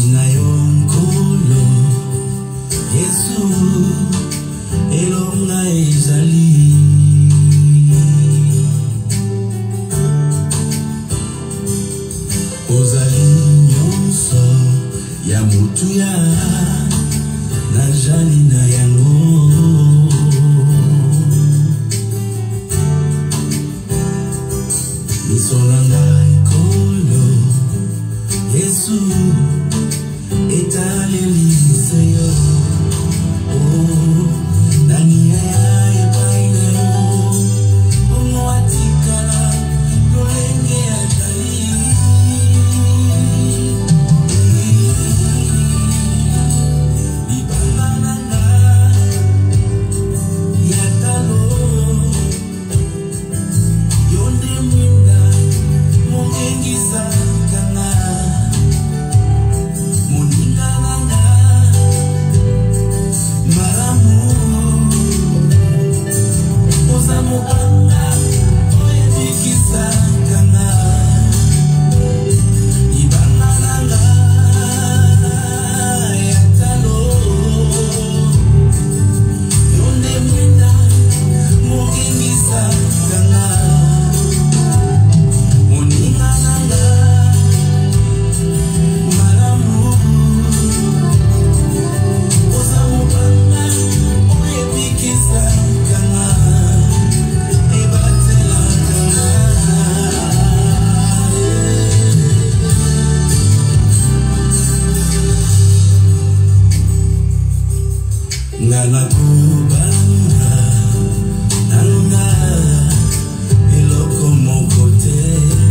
na yo nkolo Yesu elonga ezali ozali nyonso ya mutuya najali na yango misonanga ekolo Yesu etalelise yo nani ya epaina yo omwatikala lolenge atali libangananga yatalo yonde mwinda mongengisa kanga moningananga maramu ozamobanga oyebikisa kanga ibangananga yatalo yonde mwinda mongengisa kanga moningananga maramu ozamobanga oyebikisa kanga ebatela kanga ngana kubanga nanga eloko moko te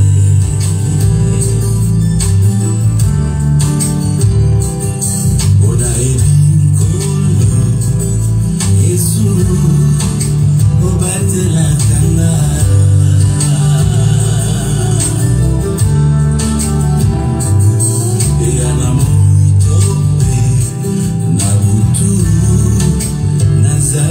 ona ebinkolo Yesu obatela kanga eyana moitope na butu naza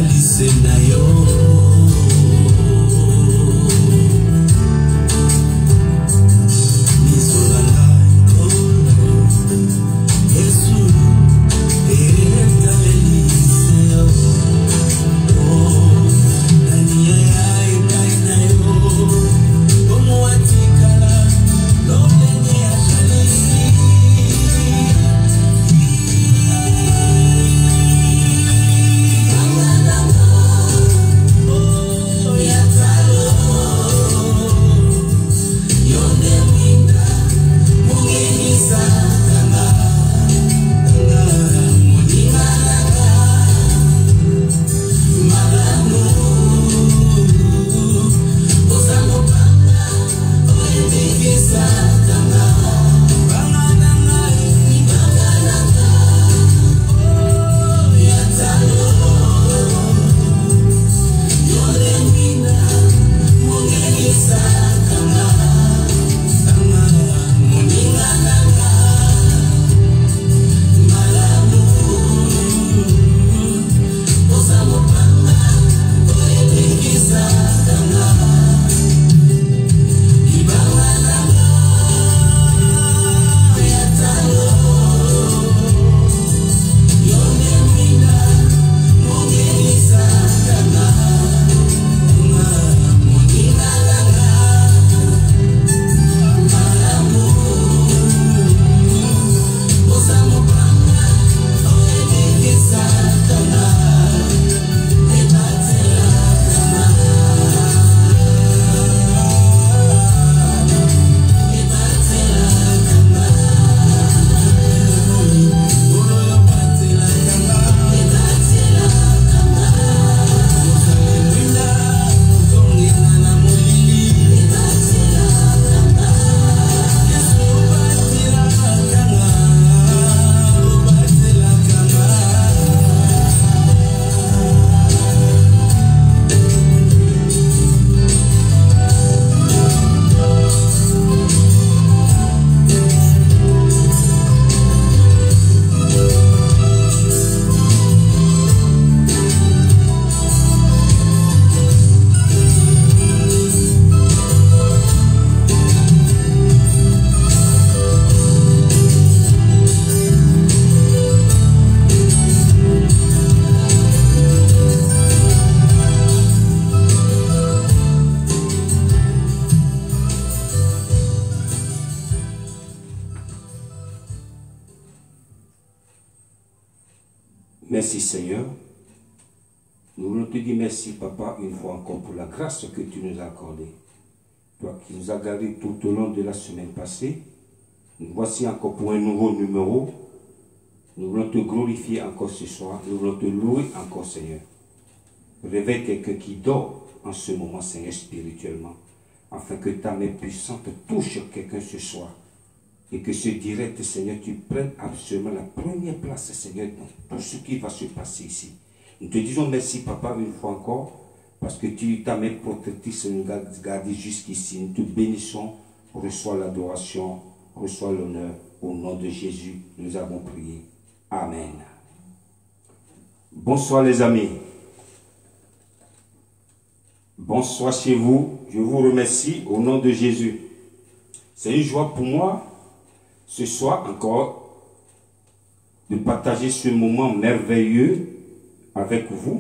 Merci Seigneur. Nous voulons te dire merci Papa une fois encore pour la grâce que tu nous as accordée. Toi qui nous as gardés tout au long de la semaine passée. Nous voici encore pour un nouveau numéro. Nous voulons te glorifier encore ce soir. Nous voulons te louer encore Seigneur. Réveille quelqu'un qui dort en ce moment Seigneur spirituellement. Afin que ta main puissante touche quelqu'un ce soir. Et que ce direct, Seigneur, tu prennes absolument la première place, Seigneur, dans tout ce qui va se passer ici. Nous te disons merci, Papa, une fois encore, parce que tu ta main protectrice nous garde jusqu'ici. Nous te bénissons, reçois l'adoration, reçois l'honneur. Au nom de Jésus, nous avons prié. Amen. Bonsoir les amis. Bonsoir chez vous. Je vous remercie au nom de Jésus. C'est une joie pour moi ce soir encore de partager ce moment merveilleux avec vous.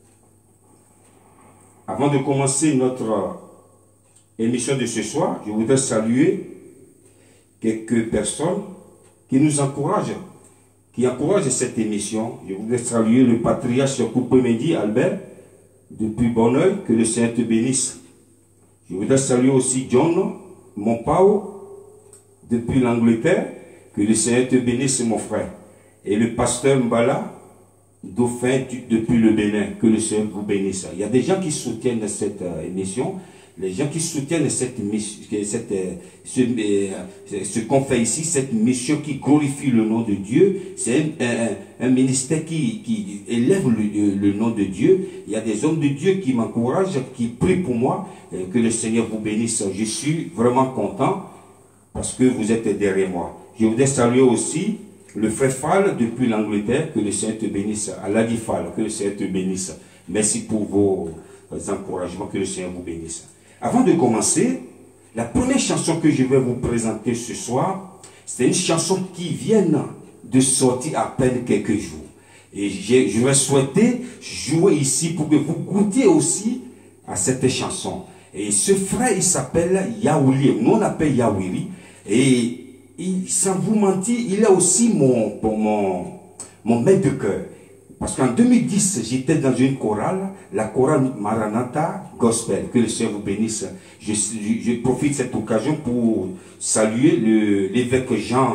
Avant de commencer notre émission de ce soir, je voudrais saluer quelques personnes qui nous encouragent, qui encouragent cette émission. Je voudrais saluer le patriarche Coupé-Medi Albert depuis Bonneuil, que le Seigneur te bénisse. Je voudrais saluer aussi John Monpao depuis l'Angleterre, que le Seigneur te bénisse mon frère. Et le pasteur Mbala, Dauphin depuis le Bénin, que le Seigneur vous bénisse. Il y a des gens qui soutiennent cette émission, les gens qui soutiennent cette mission, ce qu'on fait ici, cette mission qui glorifie le nom de Dieu. C'est un ministère qui élève le nom de Dieu. Il y a des hommes de Dieu qui m'encouragent, qui prient pour moi, que le Seigneur vous bénisse. Je suis vraiment content parce que vous êtes derrière moi. Je voudrais saluer aussi le frère Fall depuis l'Angleterre, que le Seigneur te bénisse. Aladi Fall, que le Seigneur te bénisse. Merci pour vos encouragements, que le Seigneur vous bénisse. Avant de commencer, la première chanson que je vais vous présenter ce soir, c'est une chanson qui vient de sortir à peine quelques jours. Et je vais souhaiter jouer ici pour que vous goûtiez aussi à cette chanson. Et ce frère, il s'appelle Yaouli. Nous, on l'appelle Yawiri. Et sans vous mentir, il est aussi mon maître de cœur. Parce qu'en 2010, j'étais dans une chorale, la chorale Maranatha Gospel. Que le Seigneur vous bénisse. Je profite de cette occasion pour saluer l'évêque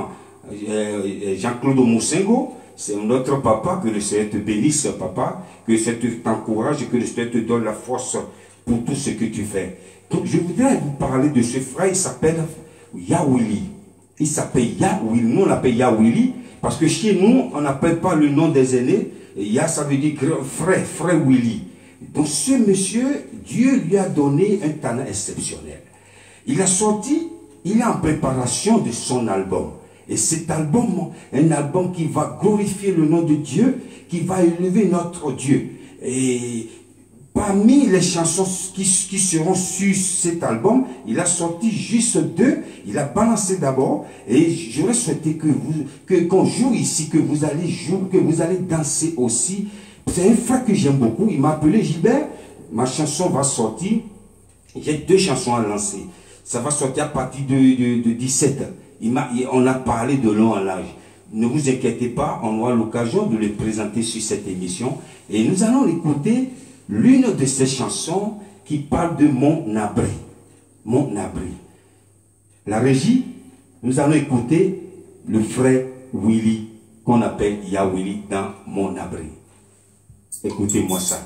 Jean-Claude Moussengo. C'est notre papa. Que le Seigneur te bénisse, papa. Que le Seigneur t'encourage, que le Seigneur te donne la force pour tout ce que tu fais. Donc, je voudrais vous parler de ce frère. Il s'appelle Yaouli. Il s'appelle Yaouli. Nous, on l'appelle Yaouli. Parce que chez nous, on n'appelle pas le nom des aînés. Ya, ça veut dire frère Willy. Donc ce monsieur, Dieu lui a donné un talent exceptionnel. Il est en préparation de son album. Et cet album, un album qui va glorifier le nom de Dieu, qui va élever notre Dieu. Et parmi les chansons qui seront sur cet album, il a sorti juste 2. Il a balancé d'abord. Et j'aurais souhaité qu'on joue ici, que vous allez jouer, que vous allez danser aussi. C'est un frère que j'aime beaucoup. Il m'a appelé Gilbert. Ma chanson va sortir. J'ai 2 chansons à lancer. Ça va sortir à partir de 17. On a parlé de long en large. Ne vous inquiétez pas, on aura l'occasion de les présenter sur cette émission. Et nous allons écouter l'une de ces chansons qui parle de mon abri. Mon abri. La régie, nous allons écouter le frère Willy, qu'on appelle Yawili, dans Mon abri. Écoutez-moi ça.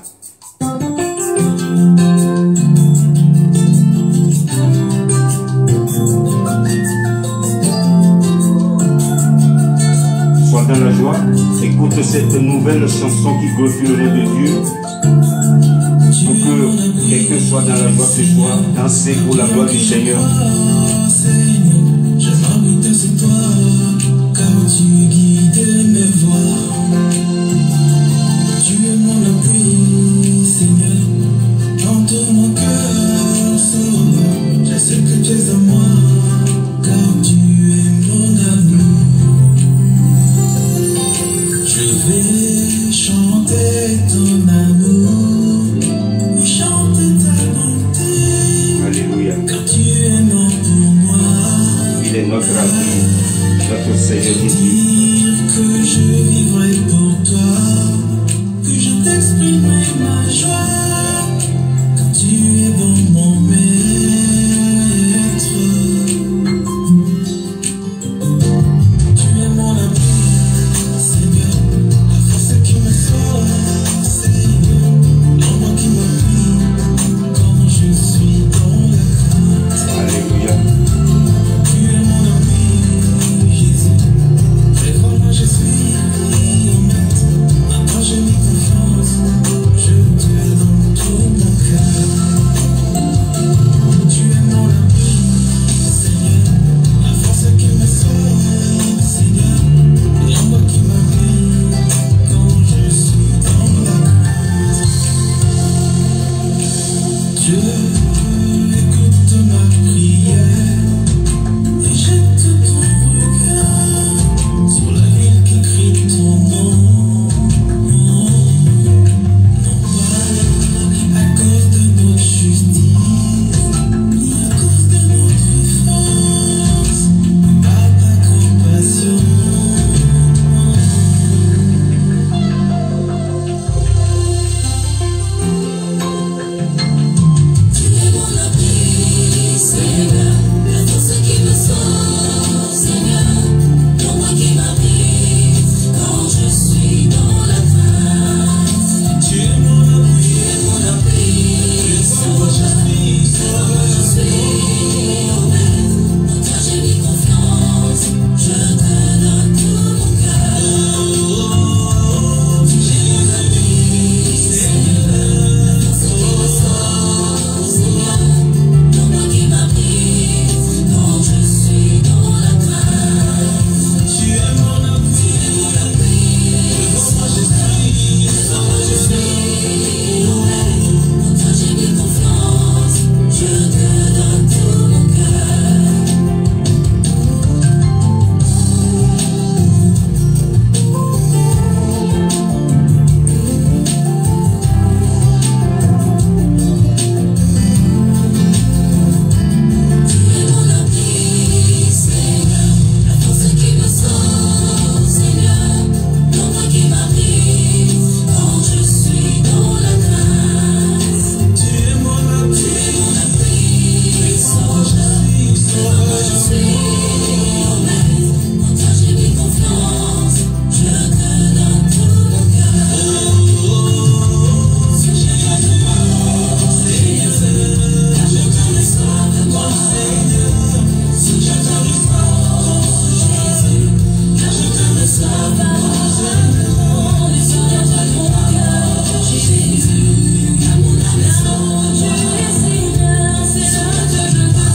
Sois dans la joie, écoute cette nouvelle chanson qui glorifie le nom de Dieu. Pour que quelqu'un soit dans la joie ce soir, danser pour la gloire du Seigneur. Je m'abrite sur toi, car tu guides mes voies. Tu es mon appui, Seigneur, dans tout mon cœur sauveur. Je sais que tu es à moi, car tu es mon amour. Je vais chanter ton amour, chanter ta bonté. Alléluia. Car tu es mort pour moi. ma joie quand tu es bon, mon maître. Tu es mon ami, Seigneur, la force qui me sauve, Seigneur, l'ombre qui m'appuie quand je suis dans la crainte. Alléluia. Tu es mon ami, Jésus, très fort moi je suis en maître. Maintenant j'ai mis confiance, je te donne tout mon cœur. Tu es mon ami, Seigneur, la force qui me sauve, Seigneur, l'ombre qui m'appuie quand je suis dans la crainte. Dieu, écoute ma prière et jette ton regard sur la ville qui crie ton nom. Non pas à cause de notre justice, ni à cause de notre force, mais par ta compassion. Tu es mon abri, Seigneur, la force qui me sauve, Seigneur, l'ombre qui m'habite quand je suis dans la crainte. Tu es mon abri, Seigneur, je suis au maître. En toi j'ai mis confiance, je te donne tout mon cœur. Tu es mon abri, Seigneur, la force qui me sauve, Seigneur, l'ombre qui m'habite quand je suis dans la crainte. Tu es mon abri, moi je suis au maître. En toi j'ai mis confiance, je te donne tout mon cœur. Tu es mon abri, Seigneur, la force qui me sauve, Seigneur, l'ombre qui m'habite quand je suis dans la crainte. Tu es mon abri, Seigneur, moi je suis au maître. En toi j'ai mis confiance, je te donne tout mon cœur. Souviens-toi de moi, Seigneur, car je t'en sauve-moi, Seigneur. Souviens-toi de moi, Jésus, car je t'en sauve-moi, Seigneur. Souviens-toi de mon cœur, Jésus, car mon âme sauve-moi, Seigneur. Souviens-toi de moi,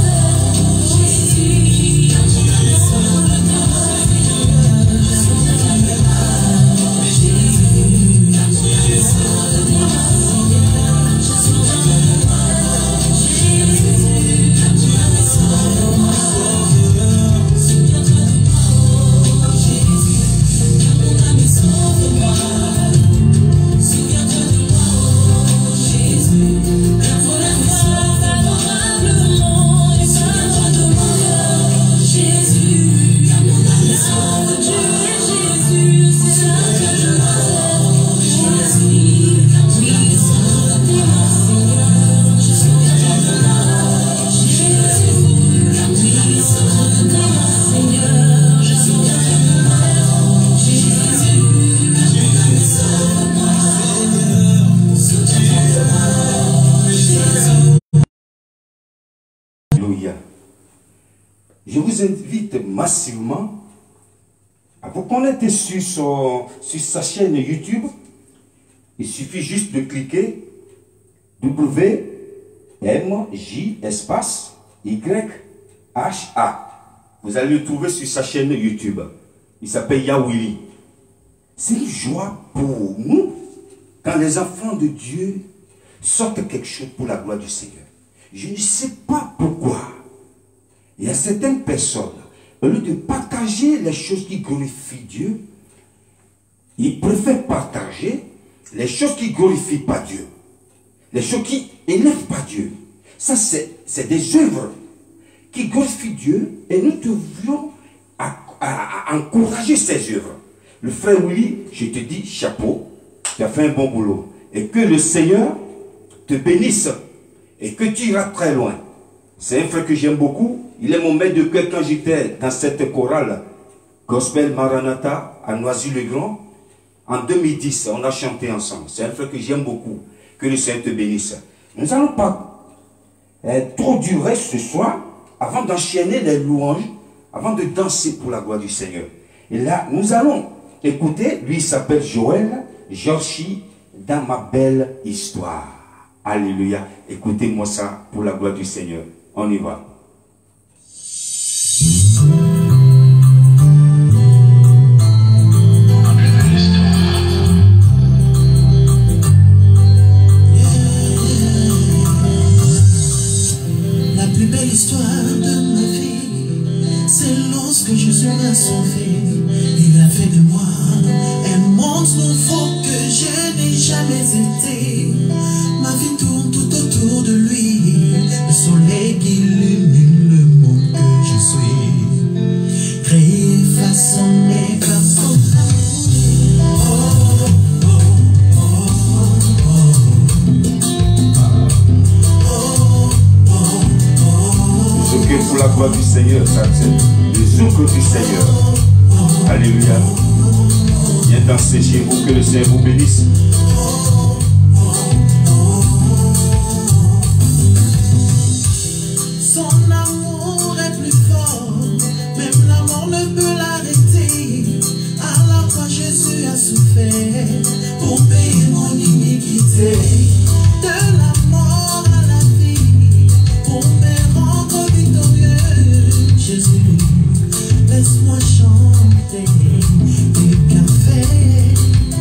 Jésus, car mon âme sauve-moi, Seigneur. Souviens-toi de moi, Jésus, car mon âme sauve-moi, Seigneur. Souviens-toi de moi, Jésus, car mon âme sauve-moi, Souviens-toi de moi, Jésus, car mon âme sauve-moi. Souviens-toi de moi, Jésus, car mon âme sauve favorablement. Et souviens-toi de moi, Jésus, car mon âme sauve. Tu es Jésus, souviens-toi de moi, Jésus, car mon âme sauve-moi, Seigneur. Souviens-toi de moi, Jésus, car mon âme sauve-moi, Seigneur. Souviens-toi de moi, Jésus, car mon âme sauve-moi, Seigneur. Souviens-toi de moi, Jésus. Alléluia. Je vous invite massivement à vous connecter sur sa chaîne YouTube. Il suffit juste de cliquer WMJ_YHA. Vous allez le trouver sur sa chaîne YouTube. Il s'appelle Yahwili. C'est une joie pour nous quand les enfants de Dieu sortent quelque chose pour la gloire du Seigneur. Je ne sais pas pourquoi. Il y a certaines personnes, au lieu de partager les choses qui glorifient Dieu, ils préfèrent partager les choses qui ne glorifient pas Dieu. Les choses qui n'élèvent pas Dieu. Ça, c'est des œuvres qui glorifient Dieu et nous devions encourager ces œuvres. Le frère Willy, je te dis chapeau, tu as fait un bon boulot. et que le Seigneur te bénisse et que tu iras très loin. C'est un frère que j'aime beaucoup. Il est mon maître de cœur quand j'étais dans cette chorale Gospel Maranatha à Noisy-le-Grand. En 2010, on a chanté ensemble. C'est un frère que j'aime beaucoup. Que le Seigneur te bénisse. Nous n'allons pas trop durer ce soir avant d'enchaîner les louanges, avant de danser pour la gloire du Seigneur. Et là, nous allons écouter, lui il s'appelle Joël Jorchi, dans ma belle histoire. Alléluia. Écoutez-moi ça pour la gloire du Seigneur. On y va. La plus belle histoire de ma vie, c'est lorsque Jésus m'a sauvé. Il a fait de moi un monde nouveau que je n'ai jamais été. Ma vie tourne tout autour de lui, le soleil qui illumine le monde que je suis. Créé, façonné par son amour. Que pour la gloire du Seigneur, ça c'est les œuvres du Seigneur. Alléluia. Viens danser chez vous, que le Seigneur vous bénisse. Son amour est plus fort, même la mort ne peut l'arrêter. À la croix Jésus a souffert pour payer mon iniquité. De la mort à la vie, pour me rendre victorieux. Jésus, laisse-moi chanter des cafés,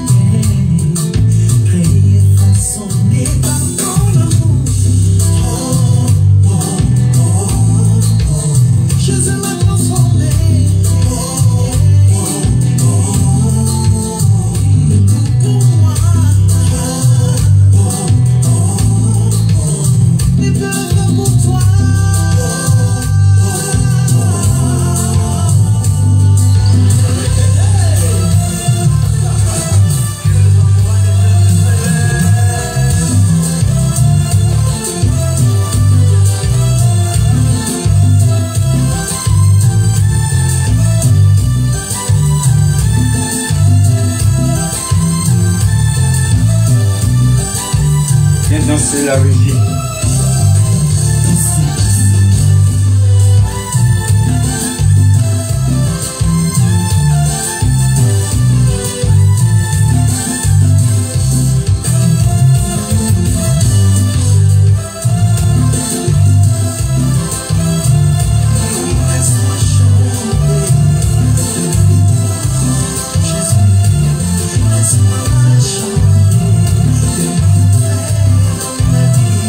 créé, façonné par ton amour. Oh, oh, oh, oh. Jésus m'a transformé. Oh, oh, oh, oh. Il est tout pour moi. Oh, oh, oh, oh. Il peut faire pour toi. Viens danser la régie. Laisse-moi chanter. Jésus, laisse-moi chanter.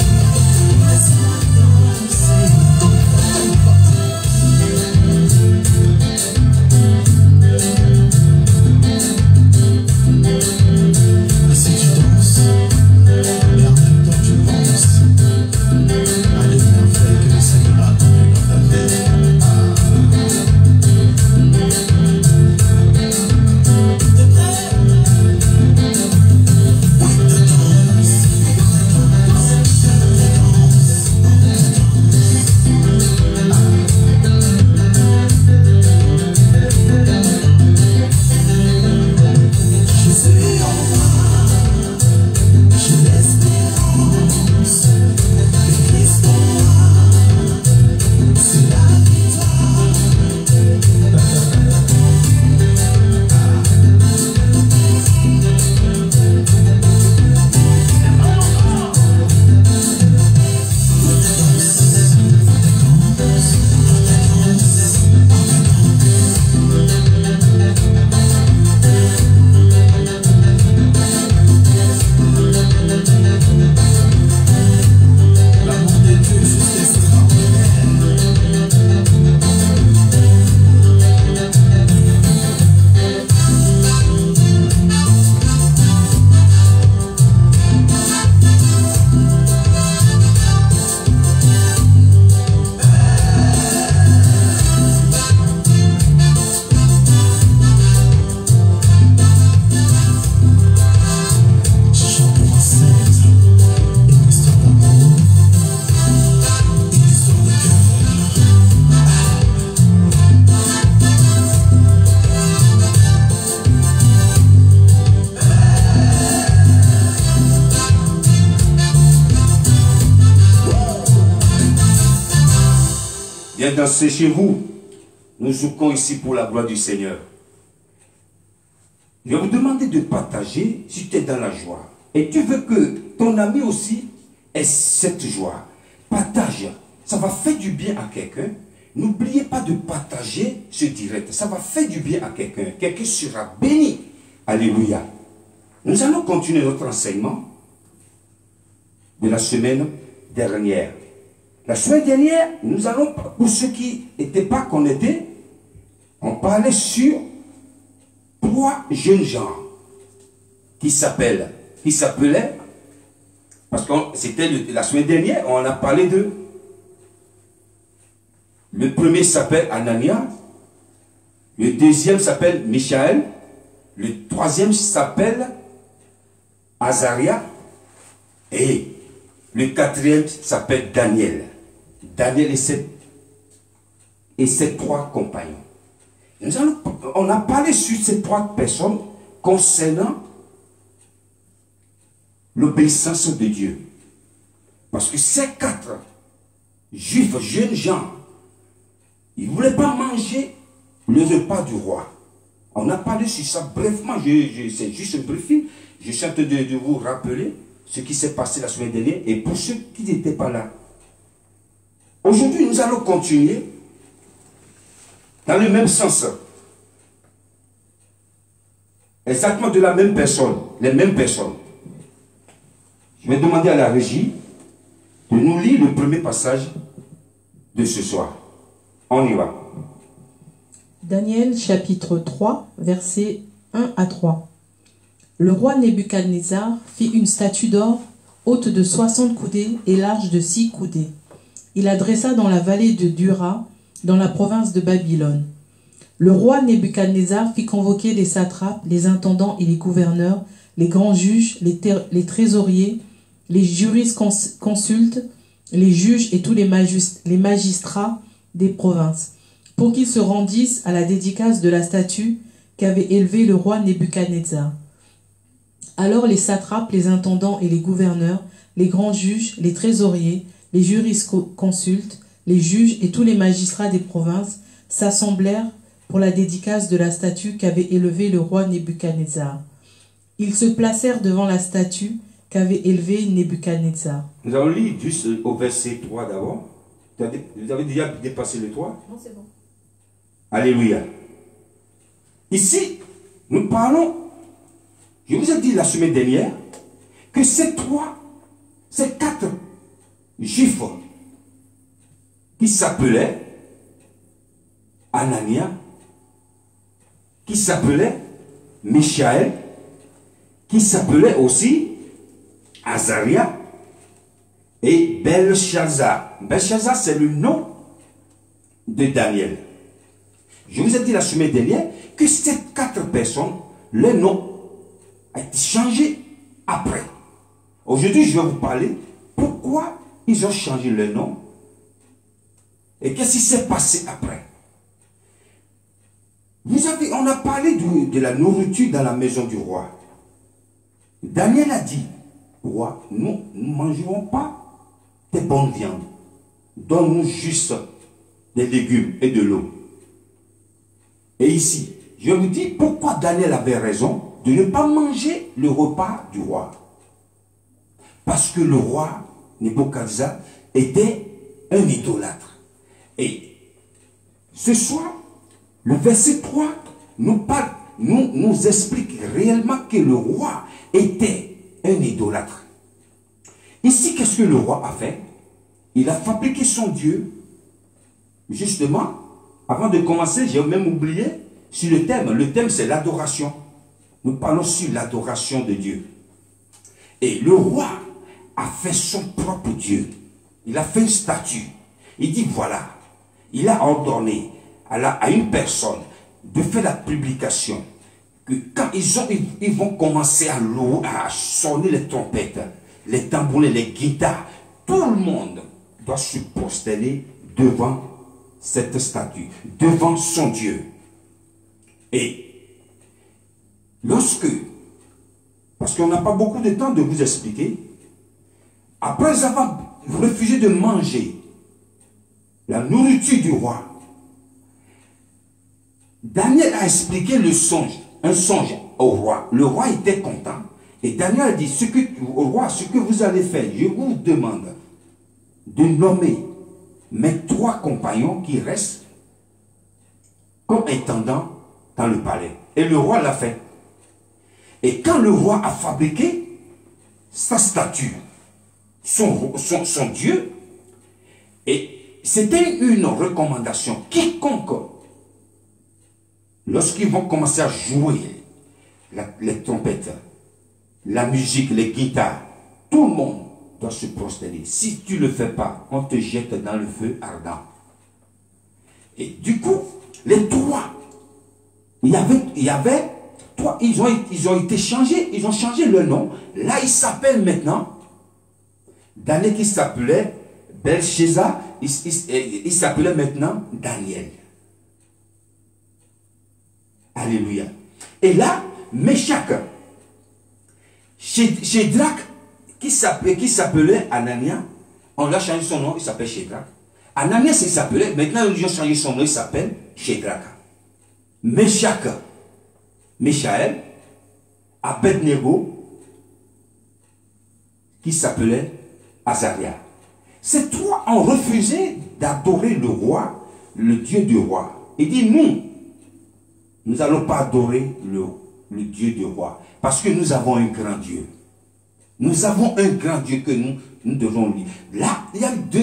Viens danser chez vous. Nous jouons ici pour la gloire du Seigneur. Je vais vous demander de partager si tu es dans la joie. Et tu veux que ton ami aussi ait cette joie. Partage. Ça va faire du bien à quelqu'un. N'oubliez pas de partager ce direct. Ça va faire du bien à quelqu'un. Quelqu'un sera béni. Alléluia. Nous allons continuer notre enseignement de la semaine dernière. La semaine dernière, nous allons, pour ceux qui n'étaient pas connectés, on parlait sur 3 jeunes gens qui s'appelaient, parce que c'était la semaine dernière, on a parlé de, le premier s'appelle Anania, le deuxième s'appelle Michaël, le troisième s'appelle Azaria, et le quatrième s'appelle Daniel. Daniel et ses 3 compagnons. On a parlé sur ces 3 personnes concernant l'obéissance de Dieu. Parce que ces 4 juifs, jeunes gens, ils ne voulaient pas manger le repas du roi. On a parlé sur ça brièvement, c'est juste un briefing. Je suis en train de vous rappeler ce qui s'est passé la semaine dernière et pour ceux qui n'étaient pas là. Aujourd'hui, nous allons continuer dans le même sens. Exactement de la même personne, les mêmes personnes. Je vais demander à la régie de nous lire le premier passage de ce soir. On y va. Daniel chapitre 3, versets 1 à 3. Le roi Nebuchadnezzar fit une statue d'or haute de 60 coudées et large de 6 coudées. Il la dressa dans la vallée de Dura, dans la province de Babylone. Le roi Nebuchadnezzar fit convoquer les satrapes, les intendants et les gouverneurs, les grands juges, les trésoriers, les jurisconsultes, les juges et tous les magistrats des provinces, pour qu'ils se rendissent à la dédicace de la statue qu'avait élevée le roi Nebuchadnezzar. Alors les satrapes, les intendants et les gouverneurs, les grands juges, les trésoriers, les jurisconsultes, les juges et tous les magistrats des provinces s'assemblèrent pour la dédicace de la statue qu'avait élevée le roi Nebuchadnezzar. Ils se placèrent devant la statue qu'avait élevée Nebuchadnezzar. Nous allons lire juste au verset 3 d'abord. Vous avez déjà dépassé le 3? Non, c'est bon. Alléluia. Ici, nous parlons, je vous ai dit la semaine dernière, que ces 4 juifs qui s'appelaient Anania, qui s'appelait Michaël, qui s'appelait aussi Azaria et Belshazzar. Belshazzar, c'est le nom de Daniel. Je vous ai dit la semaine dernière que ces 4 personnes, leur nom a été changé après. Aujourd'hui, je vais vous parler pourquoi ils ont changé leur nom et qu'est-ce qui s'est passé après. On a parlé de la nourriture dans la maison du roi. Daniel a dit, roi, nous ne mangerons pas des bonnes viandes. Donne-nous juste des légumes et de l'eau. Et ici, je vous dis pourquoi Daniel avait raison de ne pas manger le repas du roi. Parce que le roi Nebuchadnezzar était un idolâtre. Et ce soir, le verset 3 nous explique réellement que le roi était un idolâtre. Ici, qu'est-ce que le roi a fait? Il a fabriqué son Dieu. Justement, avant de commencer, j'ai même oublié sur le thème. Le thème, c'est l'adoration. Nous parlons sur l'adoration de Dieu. Et le roi a fait son propre Dieu. Il a fait une statue. Il dit, voilà, il a ordonné à une personne de faire la publication que quand ils vont commencer à sonner les trompettes, les tambourins, les guitares, tout le monde doit se prosterner devant cette statue, devant son Dieu. Et parce qu'on n'a pas beaucoup de temps de vous expliquer, après avoir refusé de manger la nourriture du roi. Daniel a expliqué le songe, un songe au roi. Le roi était content. Et Daniel a dit au roi, ce que vous allez faire, je vous demande de nommer mes 3 compagnons qui restent comme intendants dans le palais. Et le roi l'a fait. Et quand le roi a fabriqué sa statue, son Dieu, et c'était une recommandation, quiconque, lorsqu'ils vont commencer à jouer les trompettes, la musique, les guitares, tout le monde doit se prosterner. Si tu ne le fais pas, on te jette dans le feu ardent. Et du coup, les 3, il y avait 3, ils ont été changés, ils ont changé leur nom. Là, ils s'appellent maintenant, Daniel qui s'appelait Belshazzar, il s'appelait maintenant Daniel. Alléluia. Et là, Meshach, Shadrach, qui s'appelait Anania, on l'a changé son nom, il s'appelle Shadrach. Ananias, il s'appelait, maintenant ils ont changé son nom, il s'appelle Shadrach. Meshach, Mishaël, Abednego, qui s'appelait Azaria. Ces 3 ont refusé d'adorer le roi, le Dieu du roi. Il dit, nous n'allons pas adorer le Dieu du roi, parce que nous avons un grand Dieu. Nous avons un grand Dieu que nous devons lui. Là, il y a deux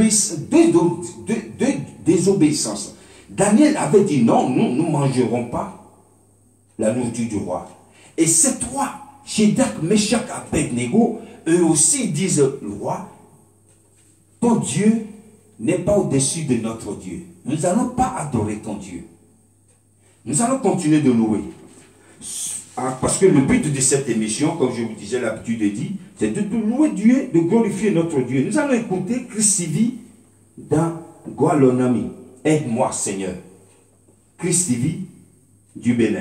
désobéissances. Daniel avait dit non, nous ne mangerons pas la nourriture du roi. Et ces 3, Shadrach, Meshach, Abednego, eux aussi disent, le roi, ton Dieu n'est pas au-dessus de notre Dieu. Nous n'allons pas adorer ton Dieu. Nous allons continuer de louer. Parce que le but de cette émission, comme je vous disais l'habitude de dire, c'est de louer Dieu, de glorifier notre Dieu. Nous allons écouter Christ TV dans Gualonami. Aide-moi, Seigneur. Christ TV du Bénin.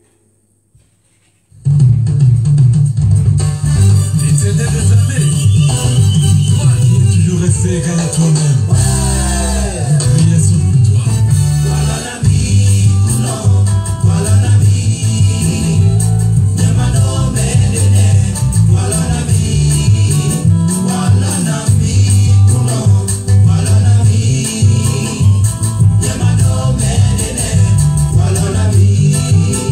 L'éternel des armées, toi qui es toujours resté égal à toi-même. Nous prions pour toi. Voilà la vie, non, voilà la vie. Demandons mes voilà la vie, voilà la vie, non, voilà la vie. Demandons mes voilà la vie.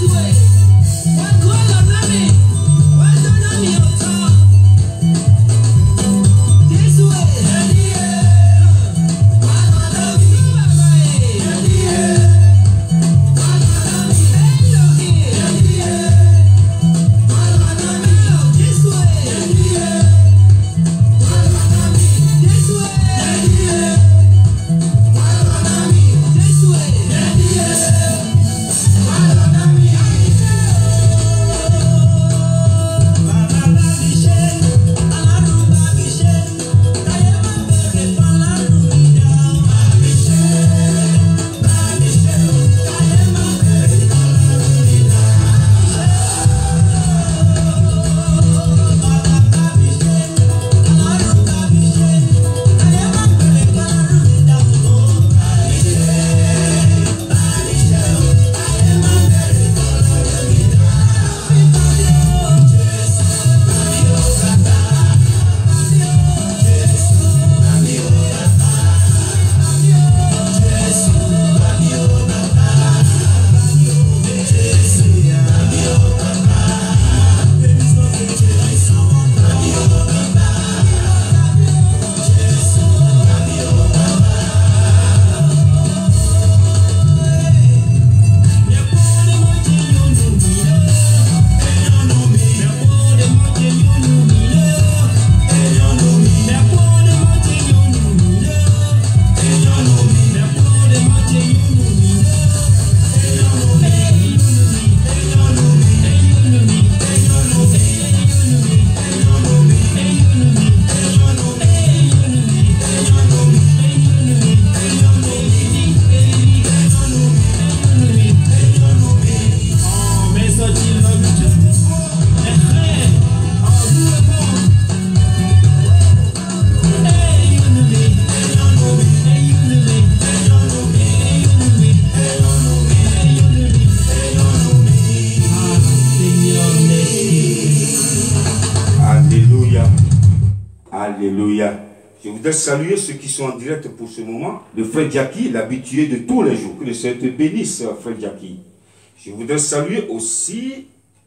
Alléluia. Je voudrais saluer ceux qui sont en direct pour ce moment. Le frère Jackie, l'habitué de tous les jours. Que le Seigneur te bénisse, frère Jackie. Je voudrais saluer aussi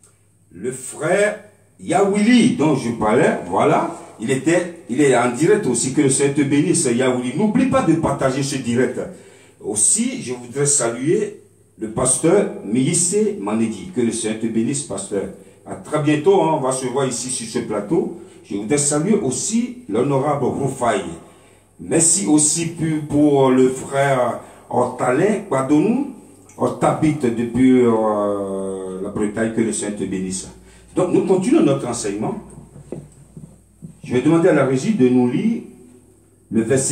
le frère Yawili dont je parlais. Voilà. Il est en direct aussi. Que le Seigneur te bénisse, Yawili. N'oublie pas de partager ce direct. Aussi, je voudrais saluer le pasteur Miïse Manedi. Que le Seigneur te bénisse, pasteur. À très bientôt, hein, on va se voir ici sur ce plateau. Je voudrais saluer aussi l'honorable Roufaï. Merci aussi pour le frère Hortalin Kwadonou, Hortabit depuis la Bretagne, que le Seigneur te bénisse. Donc nous continuons notre enseignement. Je vais demander à la régie de nous lire le verset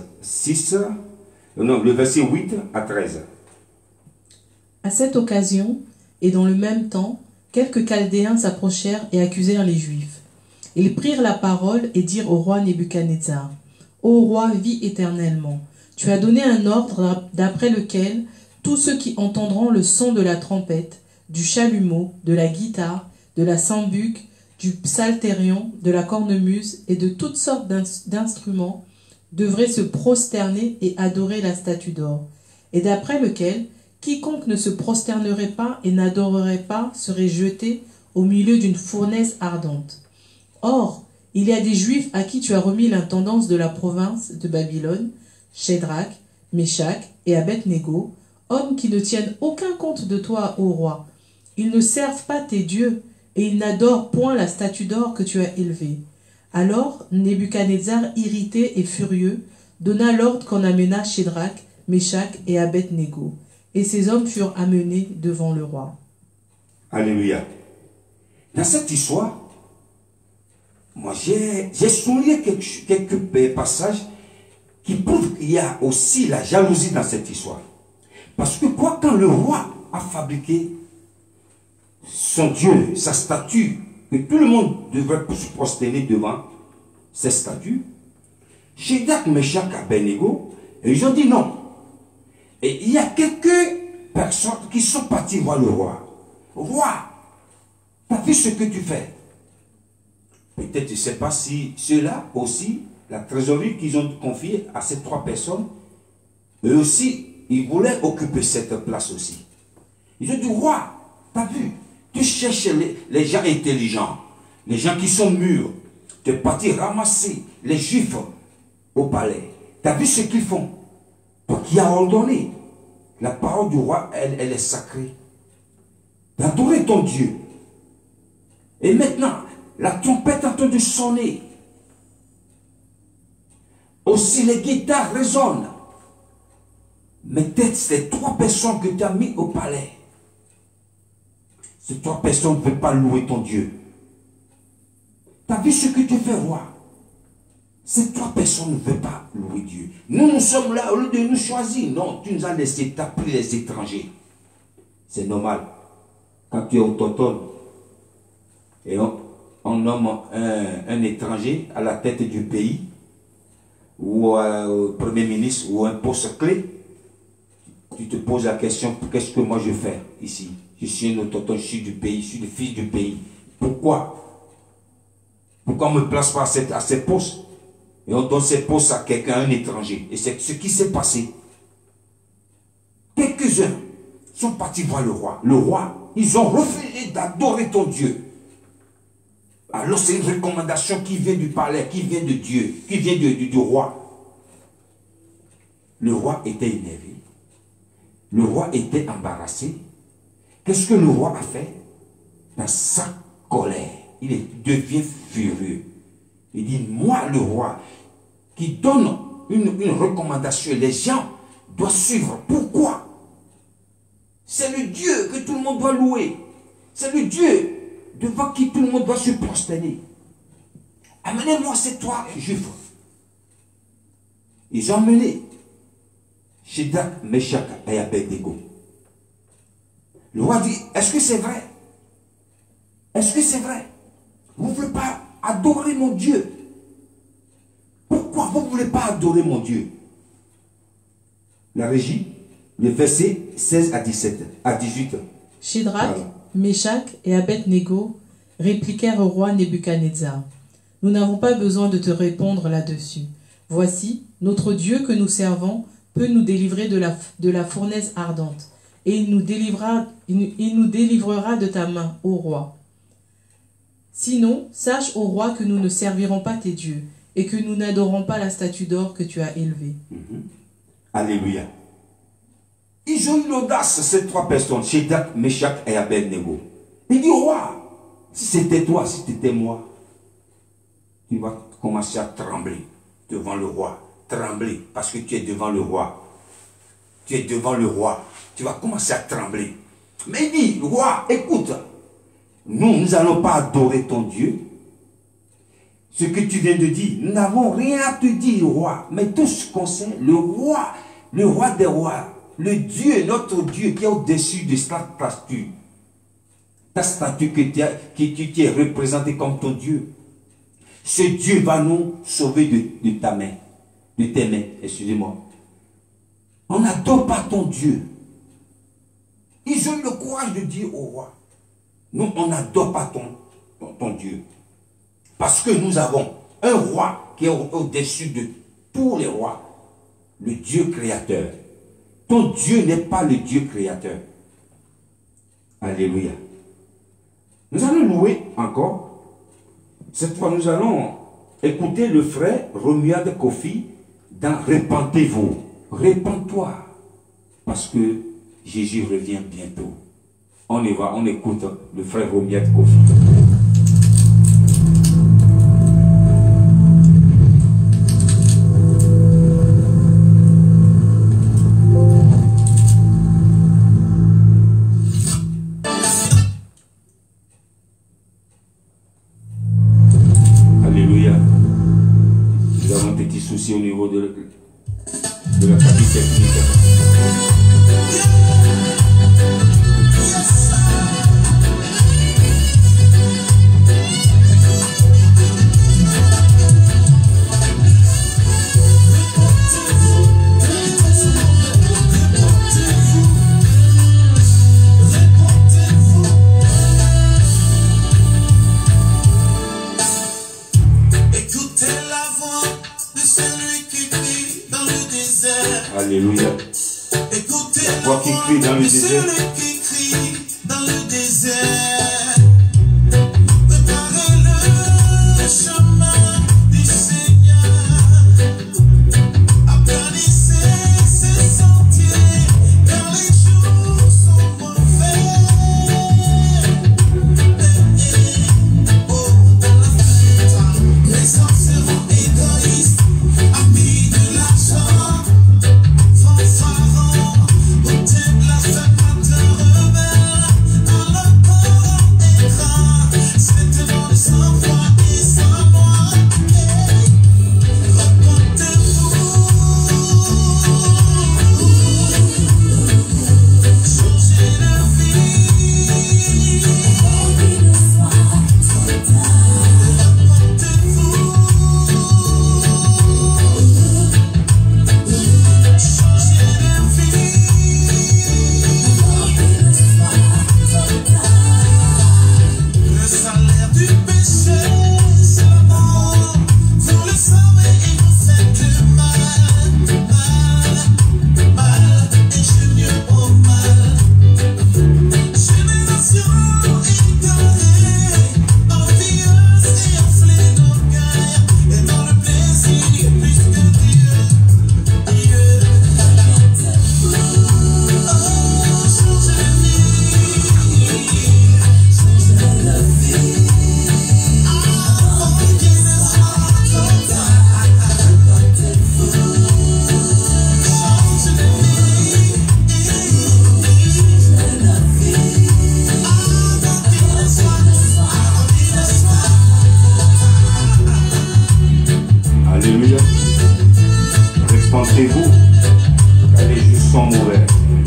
le verset 8 à 13. À cette occasion, et dans le même temps, quelques Chaldéens s'approchèrent et accusèrent les Juifs. Ils prirent la parole et dirent au roi Nebuchadnezzar, « Ô roi, vis éternellement. Tu as donné un ordre d'après lequel tous ceux qui entendront le son de la trompette, du chalumeau, de la guitare, de la sambuc, du psalterion, de la cornemuse et de toutes sortes d'instruments devraient se prosterner et adorer la statue d'or, et d'après lequel quiconque ne se prosternerait pas et n'adorerait pas serait jeté au milieu d'une fournaise ardente. Or, il y a des Juifs à qui tu as remis l'intendance de la province de Babylone, Shadrach, Meshach et Abed-Nego, hommes qui ne tiennent aucun compte de toi, ô roi. Ils ne servent pas tes dieux, et ils n'adorent point la statue d'or que tu as élevée. Alors Nebuchadnezzar, irrité et furieux, donna l'ordre qu'on amena Shadrach, Meshach et Abed-Nego, et ces hommes furent amenés devant le roi. Alléluia. Dans cette histoire, moi, j'ai souligné quelques passages qui prouvent qu'il y a aussi la jalousie dans cette histoire. Parce que quoi, quand le roi a fabriqué son Dieu, sa statue, que tout le monde devrait se prosterner devant cette statue, Shadrach, Meshach, Abed-Nego, ils ont dit non. Et il y a quelques personnes qui sont parties voir le roi. Roi, t'as vu ce que tu fais? Peut-être, je ne sais pas si ceux-là aussi, la trésorerie qu'ils ont confiée à ces trois personnes, eux aussi, ils voulaient occuper cette place aussi. Ils ont dit, roi, T'as vu? Tu cherches les gens intelligents, les gens qui sont mûrs. Tu es parti ramasser les juifs au palais. T'as vu ce qu'ils font? Toi qui as ordonné. La parole du roi, elle est sacrée. D'adorer ton Dieu. Et maintenant, la trompette est en train de sonner. Aussi les guitares résonnent. Mais peut-être c'est 3 personnes que tu as mis au palais. Ces 3 personnes ne veulent pas louer ton Dieu. Tu as vu ce que tu fais, roi? Ces 3 personnes ne veulent pas louer Dieu. Nous sommes là, au lieu de nous choisir. Non, tu nous as laissé, tu as pris les étrangers. C'est normal. Quand tu es autochtone et on nomme un étranger à la tête du pays, ou au premier ministre, ou un poste clé, tu te poses la question, qu'est-ce que moi je fais ici? Je suis un autochtone, je suis du pays, je suis le fils du pays. Pourquoi? Pourquoi on ne me place pas à ces postes? Et on donne ces postes à quelqu'un, un étranger. Et c'est ce qui s'est passé. Quelques-uns sont partis voir le roi. Le roi, ils ont refusé d'adorer ton Dieu. Alors c'est une recommandation qui vient du palais, qui vient de Dieu, qui vient du roi. Le roi était énervé. Le roi était embarrassé. Qu'est-ce que le roi a fait? Dans sa colère, il devient furieux. Il dit, moi le roi, qui donne une recommandation, les gens doivent suivre. Pourquoi? C'est le Dieu que tout le monde doit louer. C'est le Dieu devant qui tout le monde doit se prosterner. Amenez-moi ces 3 juifs. Ils ont amené Shadrach, Meshach et Abednego. Le roi dit, est-ce que c'est vrai? Est-ce que c'est vrai? Vous ne voulez pas adorer mon Dieu? Pourquoi vous ne voulez pas adorer mon Dieu? La régie, le verset 16 à 18. Shadrach, Voilà. Meshach et Abednego répliquèrent au roi Nebuchadnezzar. Nous n'avons pas besoin de te répondre là-dessus. Voici, notre Dieu que nous servons peut nous délivrer de la fournaise ardente, et il nous délivrera de ta main, ô roi. Sinon, sache, ô roi, que nous ne servirons pas tes dieux, et que nous n'adorons pas la statue d'or que tu as élevée. Alléluia. Ils ont eu l'audace, ces 3 personnes, Shadrach, Meshach et Abednego. Il dit, roi, si c'était toi, si c'était moi, tu vas commencer à trembler devant le roi. Trembler, parce que tu es devant le roi. Tu es devant le roi. Tu vas commencer à trembler. Mais il dit, roi, écoute, nous n'allons pas adorer ton Dieu. Ce que tu viens de dire, nous n'avons rien à te dire, roi. Mais tout ce qu'on sait, le roi des rois, le Dieu, notre Dieu qui est au-dessus de ta statue. Ta statue qui est représentée comme ton Dieu. Ce Dieu va nous sauver de ta main. De tes mains, excusez-moi. On n'adore pas ton Dieu. Ils ont eu le courage de dire au roi, nous, on n'adore pas ton Dieu. Parce que nous avons un roi qui est au-dessus de tous les rois. Le Dieu créateur. Ton Dieu n'est pas le Dieu créateur. Alléluia. Nous allons louer encore. Cette fois, nous allons écouter le frère Romuald Kofi dans Répentez-vous. Répands-toi. Parce que Jésus revient bientôt. On y va, on écoute le frère Romuald Kofi. Au niveau de la cabine technique. Alléluia. La voix qui crie dans le désert. mauvais.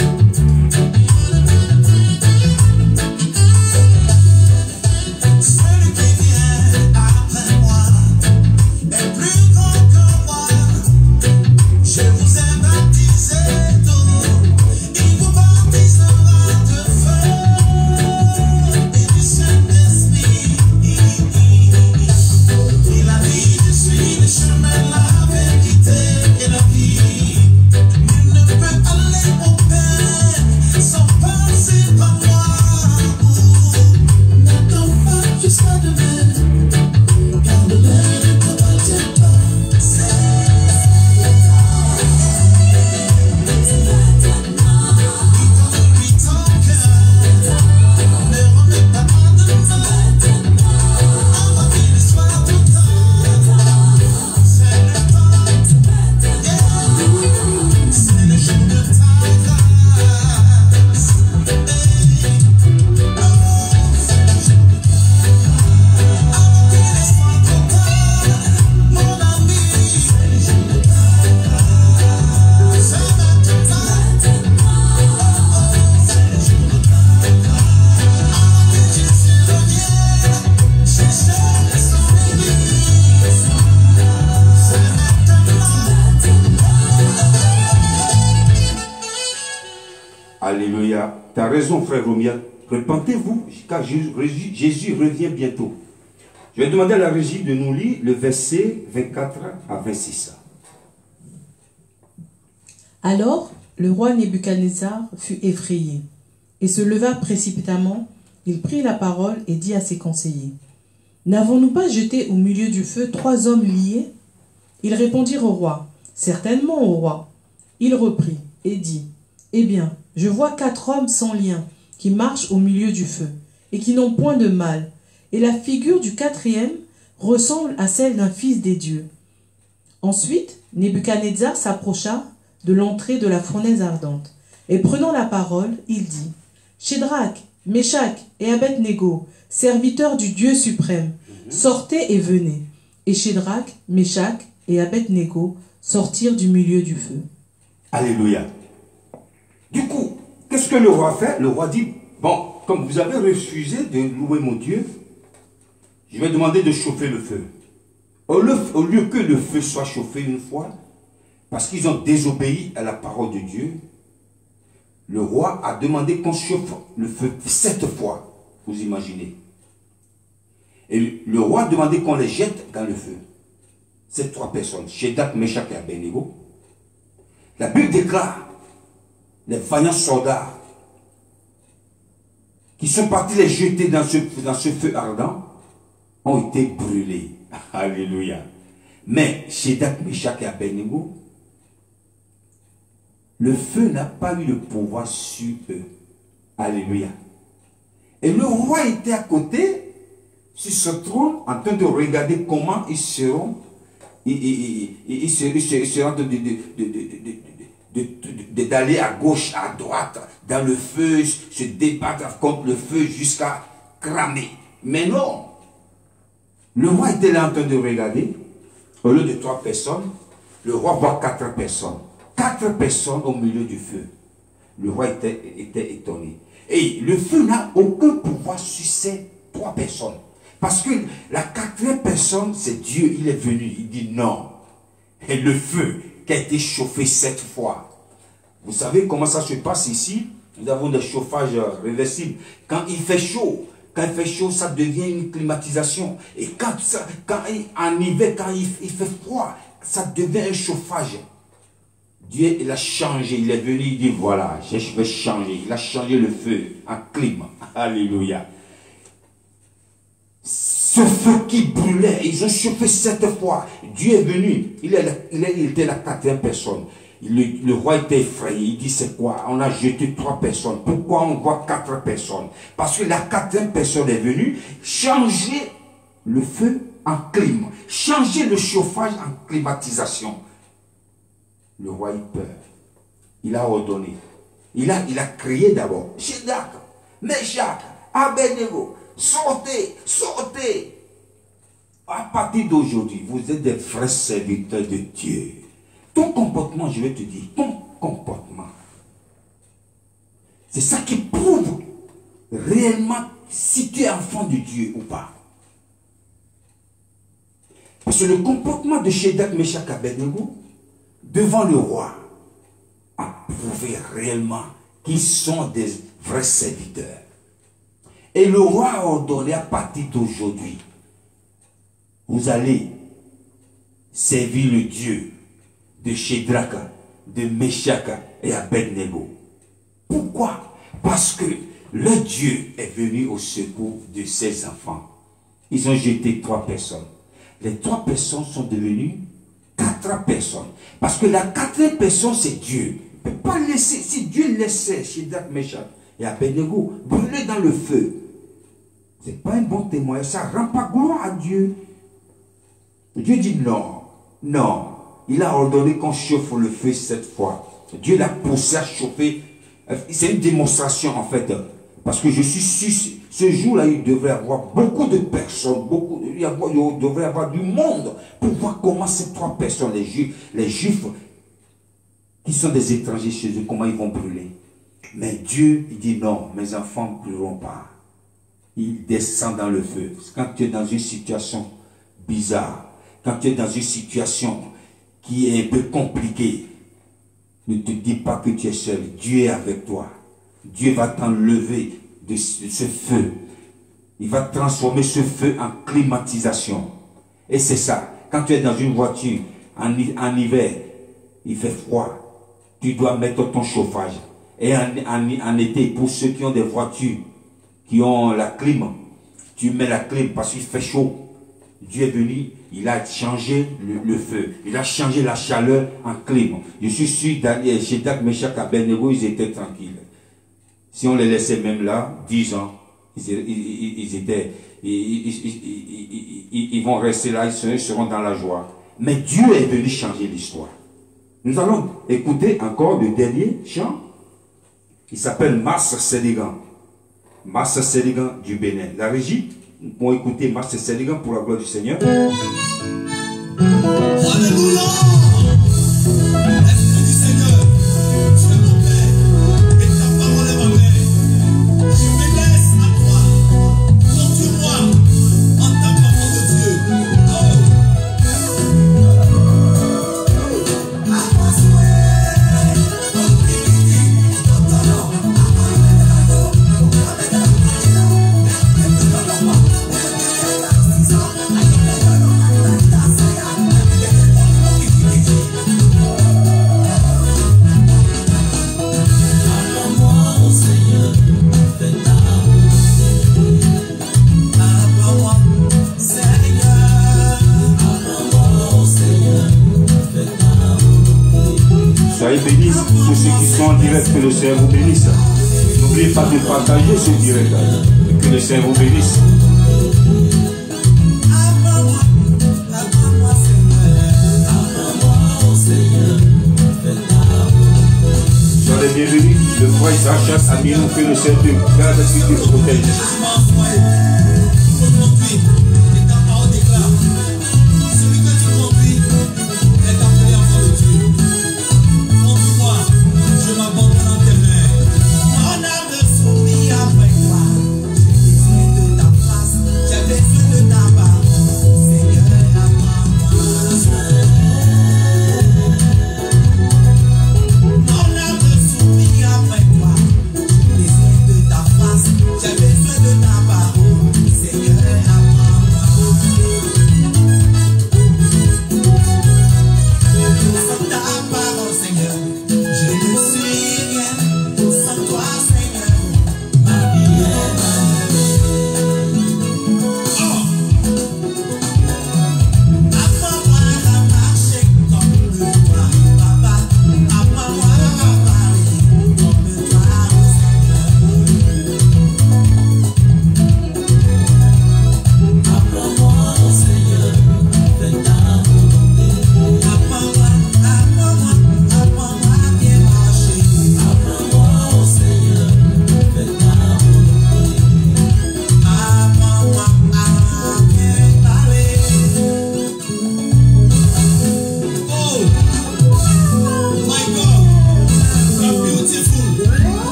Celui qui vient après moi est plus grand que moi. Je vous ai baptisé d'eau, il vous baptisera de feu et du Saint-Esprit. Il a dit, je suis le chemin, la vérité et la vie. Nul ne peut aller au Père sans passer par moi. N'attends pas jusqu'à demain, car demain ne t'appartient pas. Lui ton cœur, ne remets pas à demain, avant qu'il ne soit trop tard. C'est le temps, c'est le jour de ta grâce. Mon ami, c'est le jour de ta grâce. C'est maintenant, c'est le jour de ta grâce. Avant que Jésus revienne, chercher son église. C'est maintenant. Alléluia. Tu as raison, frère Romia. Repentez-vous, car Jésus revient bientôt. Je vais demander à la régie de nous lire le verset 24 à 26. Alors le roi Nebuchadnezzar fut effrayé et se leva précipitamment. Il prit la parole et dit à ses conseillers: N'avons-nous pas jeté au milieu du feu 3 hommes liés? Ils répondirent au roi: Certainement, au roi. Il reprit et dit: Eh bien, je vois 4 hommes sans lien qui marchent au milieu du feu et qui n'ont point de mal, et la figure du 4e ressemble à celle d'un fils des dieux. Ensuite, Nebuchadnezzar s'approcha de l'entrée de la fournaise ardente, et prenant la parole, il dit: Shadrach, Meshach et Abednego, serviteurs du Dieu suprême, sortez et venez. Et Shadrach, Meshach et Abednego sortirent du milieu du feu. Alléluia. Du coup, qu'est-ce que le roi fait? Le roi dit, bon, comme vous avez refusé de louer mon Dieu, je vais demander de chauffer le feu. Au lieu que le feu soit chauffé une fois, parce qu'ils ont désobéi à la parole de Dieu, le roi a demandé qu'on chauffe le feu 7 fois. Vous imaginez. Et le roi a demandé qu'on les jette dans le feu. Ces 3 personnes, Shadrach, Meshach et Abednego. La Bible déclare, les vaillants soldats qui sont partis les jeter dans ce feu ardent ont été brûlés. Alléluia. Mais Shadrach, Meshach et Abednego, le feu n'a pas eu le pouvoir sur eux. Alléluia. Et le roi était à côté, sur ce trône, en train de regarder comment ils seront, d'aller à gauche, à droite, dans le feu, se débattre contre le feu jusqu'à cramer. Mais non. Le roi était là en train de regarder. Au lieu de 3 personnes, le roi voit 4 personnes. 4 personnes au milieu du feu. Le roi était étonné. Et le feu n'a aucun pouvoir sur ces 3 personnes. Parce que la 4e personne, c'est Dieu. Il est venu. Il dit non. Et le feu qui a été chauffé 7 fois. Vous savez comment ça se passe ici? Nous avons des chauffages réversibles. Quand il fait chaud, ça devient une climatisation. Et en hiver, quand il fait froid, ça devient un chauffage. Dieu, il a changé, il est venu, il dit voilà, je vais changer. Il a changé le feu en climat. Alléluia. Ce feu qui brûlait, ils ont chauffé 7 fois. Dieu est venu, il était la 4e personne. Le roi était effrayé, il dit c'est quoi? On a jeté 3 personnes. Pourquoi on voit 4 personnes? Parce que la 4e personne est venue changer le feu en clim, changer le chauffage en climatisation. Le roi a eu peur. Il a ordonné. Il a crié d'abord. Shadrach, Meshach, Abednego, sortez, sortez. À partir d'aujourd'hui, vous êtes des vrais serviteurs de Dieu. Ton comportement, je vais te dire, ton comportement C'est ça qui prouve réellement si tu es enfant de Dieu ou pas. Parce que le comportement de Shadrach, Meshach et Abednego devant le roi a prouvé réellement qu'ils sont des vrais serviteurs. Et le roi a ordonné à partir d'aujourd'hui, vous allez servir le Dieu de Shadrach, de Meshach et Abednego. Pourquoi? Parce que le Dieu est venu au secours de ses enfants. Ils ont jeté 3 personnes. Les 3 personnes sont devenues 4 personnes. Parce que la 4e personne, c'est Dieu. Il ne peut pas laisser, si Dieu laissait Shadrach, Meshach et Abednego brûler dans le feu, ce n'est pas un bon témoignage. Ça ne rend pas gloire à Dieu. Dieu dit non, non. Il a ordonné qu'on chauffe le feu 7 fois. Dieu l'a poussé à chauffer. C'est une démonstration en fait. Parce que je suis sûr, ce jour-là, il devrait y avoir beaucoup de personnes, il devrait y avoir du monde pour voir comment ces 3 personnes, les Juifs, qui sont des étrangers chez eux, comment ils vont brûler. Mais Dieu, il dit non, mes enfants ne brûleront pas. Il descend dans le feu. Quand tu es dans une situation bizarre, quand tu es dans une situation qui est un peu compliquée, ne te dis pas que tu es seul. Dieu est avec toi. Dieu va t'enlever de ce feu. Il va transformer ce feu en climatisation. Et c'est ça. Quand tu es dans une voiture, en hiver, il fait froid. Tu dois mettre ton chauffage. Et en été, pour ceux qui ont des voitures, qui ont la clim, tu mets la clim parce qu'il fait chaud. Dieu est venu, il a changé le feu. Il a changé la chaleur en clim. Je suis sûr, Daniel, Shadrach, Meshach et Abednego, ils étaient tranquilles. Si on les laissait même là, 10 ans, ils vont rester là, ils seront dans la joie. Mais Dieu est venu changer l'histoire. Nous allons écouter encore le dernier chant. Il s'appelle Mars Séligan. Mars Séligan du Bénin. La régie, nous pouvons écouter Mars Séligan pour la gloire du Seigneur. Alléluia! Esprit du Seigneur, tu es mon Père, et ta parole est ma mère. Je me laisse à toi, montre-moi en tant qu'enfant de Dieu. Soyez bénis, tous ceux qui sont en direct, que le Seigneur vous bénisse. N'oubliez pas de partager ce direct, que le Seigneur vous bénisse. Soyez bienvenus, le frère Isaac Aminou, que le Seigneur te garde et te protège. J'ai besoin de ta parole.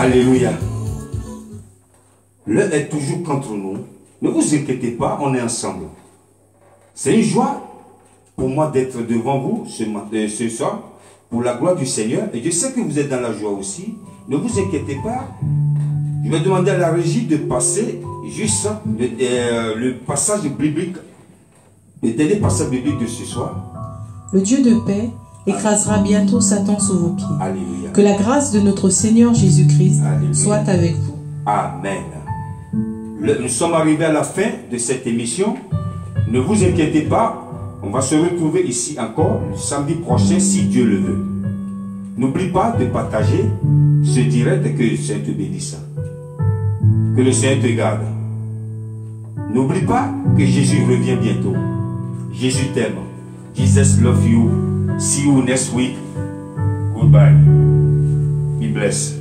Alléluia. L'un est toujours contre nous. Ne vous inquiétez pas, on est ensemble. C'est une joie pour moi d'être devant vous ce soir, pour la gloire du Seigneur. Et je sais que vous êtes dans la joie aussi. Ne vous inquiétez pas. Je vais demander à la régie de passer juste le passage biblique, le dernier passage biblique de ce soir. Le Dieu de paix écrasera bientôt Satan sous vos pieds. Alléluia. Que la grâce de notre Seigneur Jésus-Christ Alléluia. soit avec vous. Amen. Nous sommes arrivés à la fin de cette émission. Ne vous inquiétez pas. On va se retrouver ici encore le samedi prochain si Dieu le veut. N'oublie pas de partager ce direct. Que le Seigneur te bénisse. Que le Seigneur te garde. N'oublie pas que Jésus revient bientôt. Jésus t'aime. Jesus love you. See you next week. Goodbye. Be blessed.